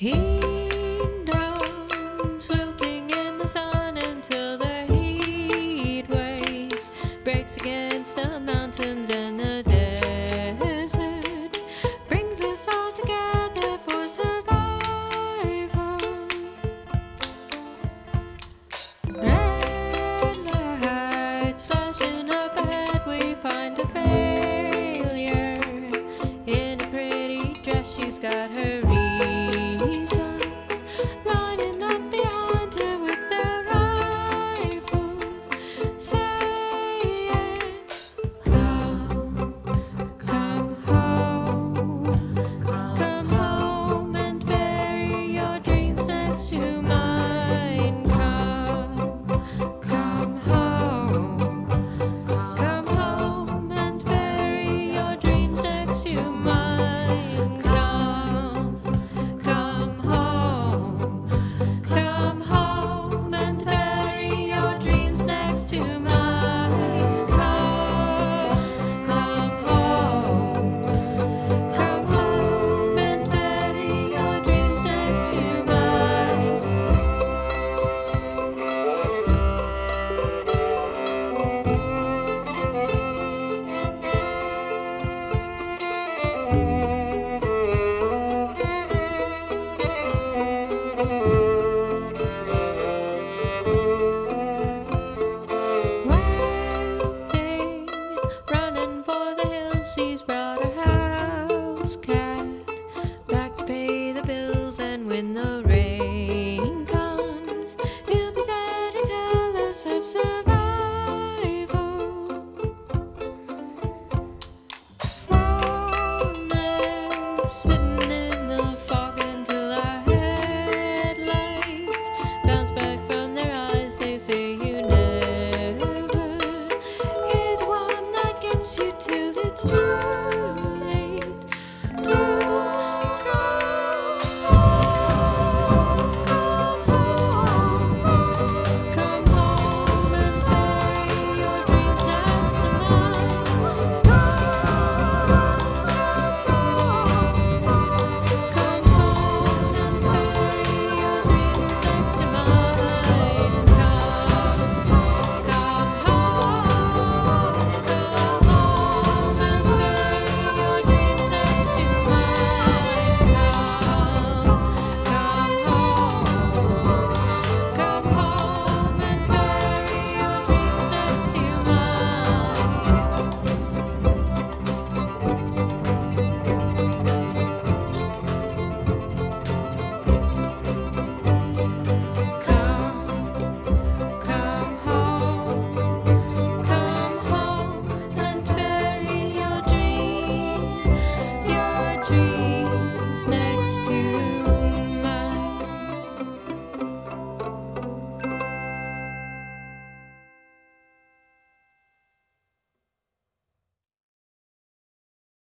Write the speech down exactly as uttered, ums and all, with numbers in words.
Kingdoms wilting in the sun until the heat wave breaks against the mountains and the desert, brings us all together for survival. Red lights flashing up ahead, we find a failure in a pretty dress. She's got her reasons, lining up behind her with their rifles, saying, come, come home, come home and bury your dreams next to mine. Come, come home, come home and bury your dreams next to mine. Come, come home, come home and bury your dreams next to mine. Come, come home, come home and bury your dreams next to mine. Wild thing, running for the hills, she's brought her house cat back to pay the bills, and when the rain comes, he'll be there to tell us of survival. Fallen, sitting in the fog until our headlights bounce back from their eyes. They say you never hear the one that gets you till it's too late. Do come home and bury your dreams next to mine. Come home and bury your dreams next to mine. Come, come home, come home and bury your dreams next to mine. Come, come home, come home and bury your dreams next to mine. Come, come home, come home and bury your dreams, your dreams.